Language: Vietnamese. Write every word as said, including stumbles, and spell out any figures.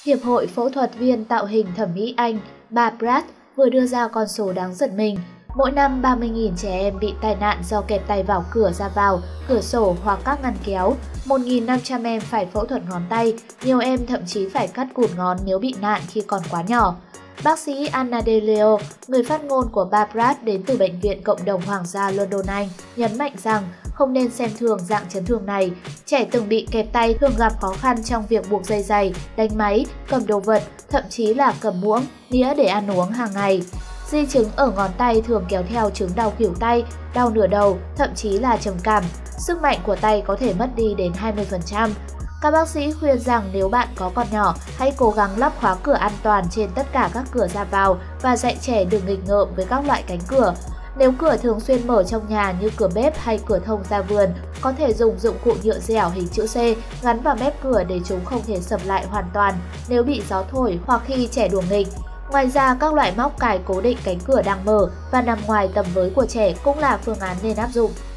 Hiệp hội Phẫu thuật viên tạo hình thẩm mỹ Anh, bà Pratt, vừa đưa ra con số đáng giật mình. Mỗi năm ba mươi nghìn trẻ em bị tai nạn do kẹp tay vào cửa ra vào, cửa sổ hoặc các ngăn kéo. một nghìn năm trăm em phải phẫu thuật ngón tay, nhiều em thậm chí phải cắt cụt ngón nếu bị nạn khi còn quá nhỏ. Bác sĩ Anna De Leo, người phát ngôn của bà Pratt đến từ Bệnh viện Cộng đồng Hoàng gia London Anh, nhấn mạnh rằng không nên xem thường dạng chấn thương này. Trẻ từng bị kẹp tay thường gặp khó khăn trong việc buộc dây giày, đánh máy, cầm đồ vật, thậm chí là cầm muỗng, đĩa để ăn uống hàng ngày. Di chứng ở ngón tay thường kéo theo chứng đau khuỷu tay, đau nửa đầu, thậm chí là trầm cảm. Sức mạnh của tay có thể mất đi đến hai mươi phần trăm. Các bác sĩ khuyên rằng nếu bạn có con nhỏ, hãy cố gắng lắp khóa cửa an toàn trên tất cả các cửa ra vào và dạy trẻ đừng nghịch ngợm với các loại cánh cửa. Nếu cửa thường xuyên mở trong nhà như cửa bếp hay cửa thông ra vườn, có thể dùng dụng cụ nhựa dẻo hình chữ C gắn vào mép cửa để chúng không thể sập lại hoàn toàn nếu bị gió thổi hoặc khi trẻ đùa nghịch. Ngoài ra, các loại móc cài cố định cánh cửa đang mở và nằm ngoài tầm với của trẻ cũng là phương án nên áp dụng.